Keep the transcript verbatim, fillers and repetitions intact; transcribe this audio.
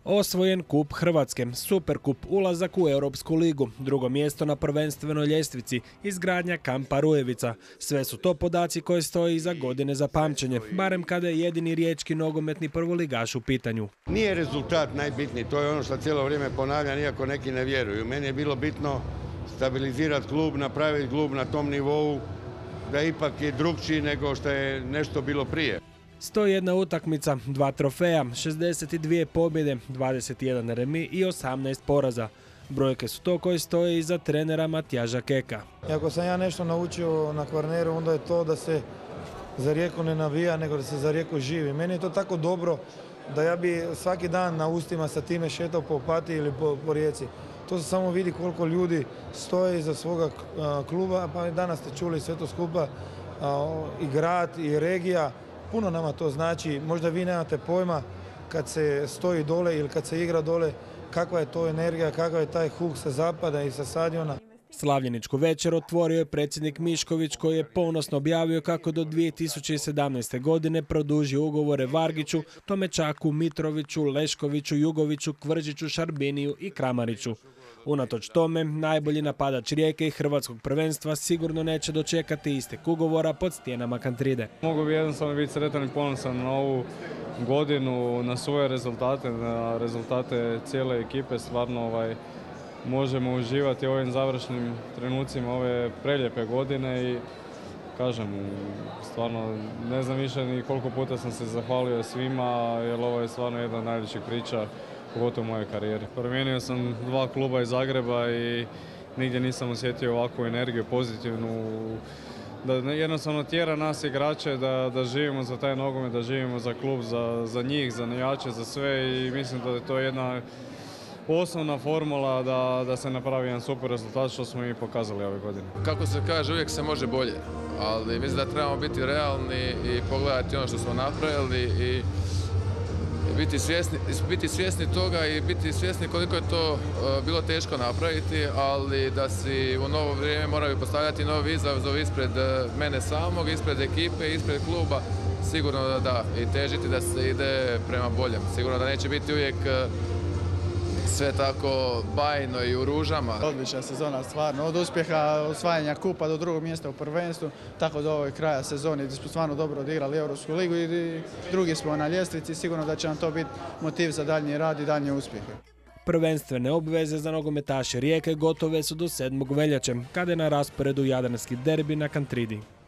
Osvojen kup Hrvatske, Superkup, ulazak u Europsku ligu, drugo mjesto na prvenstvenoj ljestvici, izgradnja kampa Rujevica. Sve su to podaci koji stoje iza godine za pamćenje, barem kada je jedini riječki nogometni prvoligaš u pitanju. Nije rezultat najbitniji, to je ono što cijelo vrijeme ponavljam, iako neki ne vjeruju. Meni je bilo bitno stabilizirati klub, napraviti klub na tom nivou, da ipak je drugčiji nego što je nešto bilo prije. sto jedna utakmica, dva trofeja, šezdeset dvije pobjede, dvadeset jedan remi i osamnaest poraza. Brojke su to koje stoje iza trenera Matjaža Keka. I ako sam ja nešto naučio na Kvarneru, onda je to da se za Rijeku ne navija, nego da se za Rijeku živi. Meni je to tako dobro da ja bi svaki dan na ustima sa time šetao po Opatiji ili po, po Rijeci. To se samo vidi koliko ljudi stoje iza svoga kluba, pa i danas ste čuli sve to skupa, i grad i regija. Puno nama to znači, možda vi nemate pojma kad se stoji dole ili kad se igra dole, kakva je to energija, kakav je taj huk sa zapada i sa stadiona. Slavljeničku večer otvorio je predsjednik Mišković koji je ponosno objavio kako do dvije tisuće sedamnaeste. godine produžio ugovore Vargiću, Tomečaku, Mitroviću, Leškoviću, Jugoviću, Kvržiću, Šarbiniju i Kramariću. Unatoč tome, najbolji napadač Rijeke i hrvatskog prvenstva sigurno neće dočekati istek ugovora pod stijenama Kantride. Mogu bi jednostavno biti sretan i ponosan na ovu godinu, na svoje rezultate, na rezultate cijele ekipe. Stvarno ovaj, možemo uživati u ovim završnim trenucima ove prelijepe godine i kažem, stvarno ne znam više ni koliko puta sam se zahvalio svima, jer ovo je stvarno jedna od najljepših priča, pogotovo u mojoj karijeri. Promijenio sam dva kluba iz Zagreba i nigdje nisam osjetio ovakvu energiju pozitivnu, da jednostavno tjera nas igrače da, da živimo za taj nogomet, da živimo za klub, za, za njih, za navijače, za sve i mislim da je to jedna osnovna formula da, da se napravi jedan super rezultat što smo i pokazali ove godine. Kako se kaže, uvijek se može bolje, ali mislim da trebamo biti realni i pogledati ono što smo napravili i biti svjesni, biti svjesni toga i biti svjesni koliko je to uh, bilo teško napraviti, ali da si u novo vrijeme moraju postavljati novi izazov ispred uh, mene samog, ispred ekipe, ispred kluba, sigurno da da i težiti da se ide prema boljem. Sigurno da neće biti uvijek uh, sve tako bajno i u ružama. Odlična sezona stvarno, od uspjeha osvajanja kupa do drugog mjesta u prvenstvu, tako do ovog kraja sezone gdje smo stvarno dobro odigrali Europsku ligu i drugi smo na ljestvici, sigurno da će nam to biti motiv za daljnji rad i daljnje uspjehe. Prvenstvene obveze za nogometaše Rijeke gotove su do sedmog veljače, kada je na rasporedu jadranski derbi na Kantridi.